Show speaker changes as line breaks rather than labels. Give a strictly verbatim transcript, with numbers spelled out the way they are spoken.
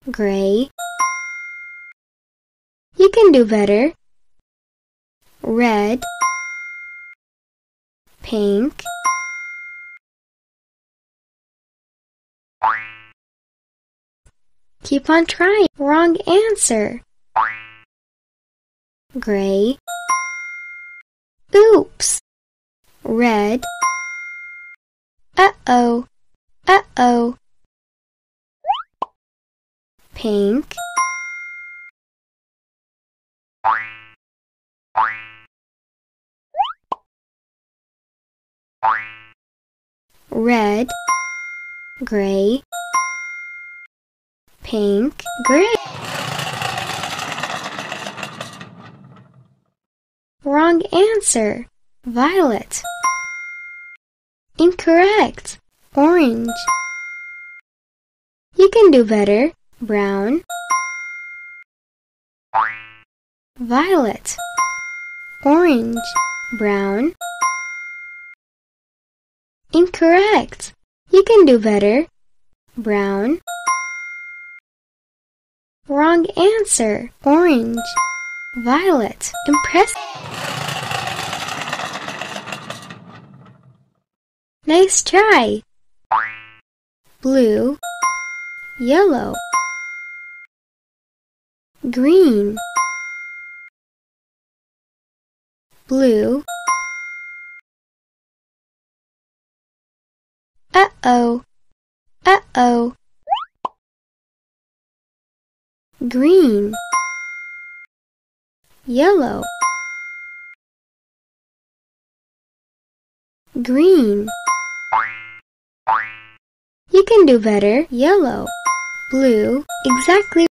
Gray. You can do better. Red. Pink. Keep on trying. Wrong answer. Gray. Oops. Red. Uh-oh. Uh-oh. Pink. Red. Gray. Pink. Gray. Wrong answer. Violet. Incorrect. Orange. You can do better. Brown. Violet. Orange. Brown. Incorrect. You can do better. Brown. Wrong answer. Orange. Violet. Impressive. Nice try. Blue. Yellow. Green. Blue. Uh-oh. Uh-oh. Green. Yellow. Green. You can do better. Yellow. Blue. Exactly.